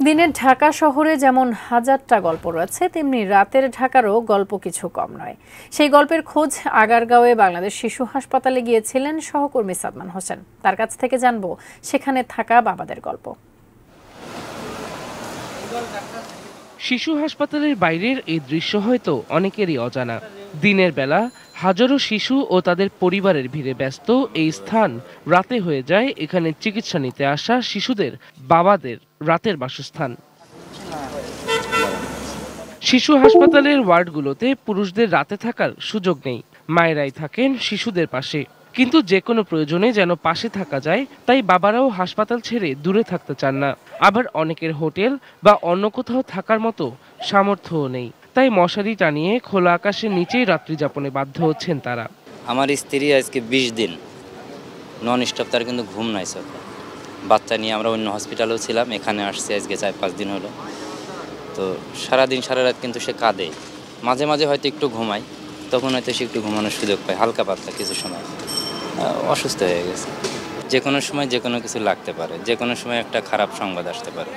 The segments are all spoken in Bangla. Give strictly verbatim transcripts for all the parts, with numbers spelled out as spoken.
দিনের ঢাকা শহরে যেমন হাজারটা গল্প রয়েছে, তেমনি রাতের ঢাকারও গল্প কিছু কম নয়। সেই গল্পের খোঁজ আগারগাঁওয়ে বাংলাদেশ শিশু হাসপাতালে গিয়েছিলেন সহকর্মী সাদমান হোসেন। তার কাছ থেকে জানবো সেখানে থাকা বাবাদের গল্প। শিশু হাসপাতালের বাইরের এই দৃশ্য হয়তো অনেকেরই অজানা। দিনের বেলা হাজারো শিশু ও তাদের পরিবারের ভিড়ে ব্যস্ত এই স্থান রাতে হয়ে যায় এখানে চিকিৎসা নিতে আসা শিশুদের বাবাদের রাতের বাসস্থান। শিশু হাসপাতালের ওয়ার্ডগুলোতে পুরুষদের রাতে থাকার সুযোগ নেই, মায়েরাই থাকেন শিশুদের পাশে। কিন্তু যে কোনো প্রয়োজনে যেন পাশে থাকা যায়, তাই বাবারাও হাসপাতাল ছেড়ে দূরে থাকতে চান না। আবার অনেকের হোটেল বা অন্য কোথাও থাকার মতো সামর্থ্যও নেই, তাই মশারি টানিয়ে খোলা আকাশের নিচেই রাত্রি যাপনে বাধ্য হচ্ছেন তারা। আমার স্ত্রী আজকে বিশ দিন নন স্টপ, তার কিন্তু ঘুম নাই সব। বাচ্চা নিয়ে আমরা অন্য হসপিটালেও ছিলাম, এখানে আসছি আজকে চার পাঁচ দিন হলো। তো সারাদিন সারা রাত কিন্তু সে কাঁদে, মাঝে মাঝে হয়তো একটু ঘুমায়, তখন হয়তো সে একটু ঘুমানোর সুযোগ পায় হালকা পাতলা কিছু সময়। অসুস্থ হয়ে গেছে, যে কোনো সময় যে কোনো কিছু লাগতে পারে, যে কোনো সময় একটা খারাপ সংবাদ আসতে পারে,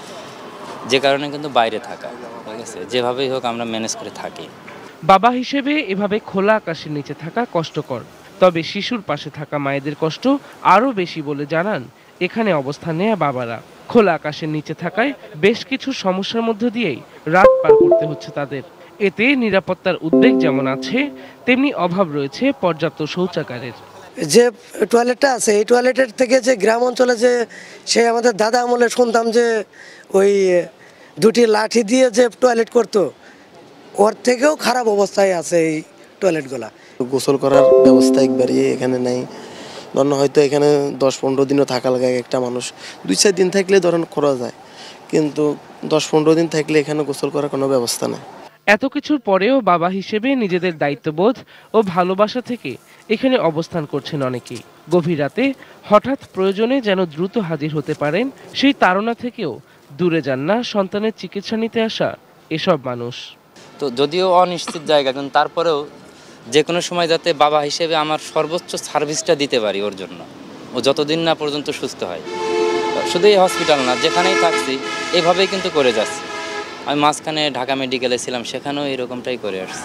যে কারণে কিন্তু বাইরে থাকা, ঠিক আছে, যেভাবেই হোক আমরা ম্যানেজ করে থাকি। বাবা হিসেবে এভাবে খোলা আকাশের নিচে থাকা কষ্টকর, তবে শিশুর পাশে থাকা মায়েদের কষ্ট আরও বেশি বলে জানান এখানে অবস্থান নেয়া বাবারা। খোলা আকাশের নিচে থাকায় বেশ কিছু সমস্যার মধ্য দিয়েই রাত পার করতে হচ্ছে তাদের। এতে নিরাপত্তার উদ্বেগ যেমন আছে, তেমনি অভাব রয়েছে পর্যাপ্ত শৌচাগারের। যে টয়লেটটা আছে এই টয়লেটের থেকে যে গ্রাম অঞ্চলে যে সে আমাদের দাদা আমলে শুনতাম যে ওই দুটি লাঠি দিয়ে যে টয়লেট করতো, ওর থেকেও খারাপ অবস্থায় আছে এই টয়লেটগুলা। গোসল করার ব্যবস্থা একবারই এখানে নেই। ধরুন হয়তো এখানে দশ পনেরো দিনও থাকা লাগে একটা মানুষ, দুই চার দিন থাকলে ধরেন করা যায়, কিন্তু দশ পনেরো দিন থাকলে এখানে গোসল করার কোনো ব্যবস্থা নেই। এত কিছুর পরেও বাবা হিসেবে নিজেদের দায়িত্ববোধ ও ভালোবাসা থেকে এখানে অবস্থান করছেন অনেকেই। গভীর রাতে হঠাৎ প্রয়োজনে যেন দ্রুত হাজির হতে পারেন, সেই তাড়না থেকেও দূরে যান না সন্তানের চিকিৎসা নিতে আসা এসব মানুষ। তো যদিও অনিশ্চিত জায়গা, কিন্তু তারপরেও যে কোনো সময় যাতে বাবা হিসেবে আমার সর্বোচ্চ সার্ভিসটা দিতে পারি ওর জন্য, ও যতদিন না পর্যন্ত সুস্থ হয়। শুধু এই হসপিটাল না, যেখানেই থাকছি এভাবেই কিন্তু করে যাচ্ছি। আমি মাঝখানে ঢাকা মেডিকেলে ছিলাম, সেখানেও এরকমটাই করে আসছে।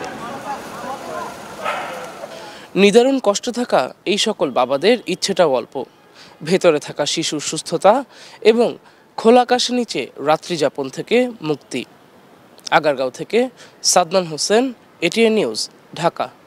নিদারুণ কষ্ট থাকা এই সকল বাবাদের ইচ্ছেটাও অল্প, ভেতরে থাকা শিশুর সুস্থতা এবং খোলা আকাশের নিচে রাত্রি যাপন থেকে মুক্তি। আগারগাঁও থেকে সাদমান হোসেন, এটিএন নিউজ, ঢাকা।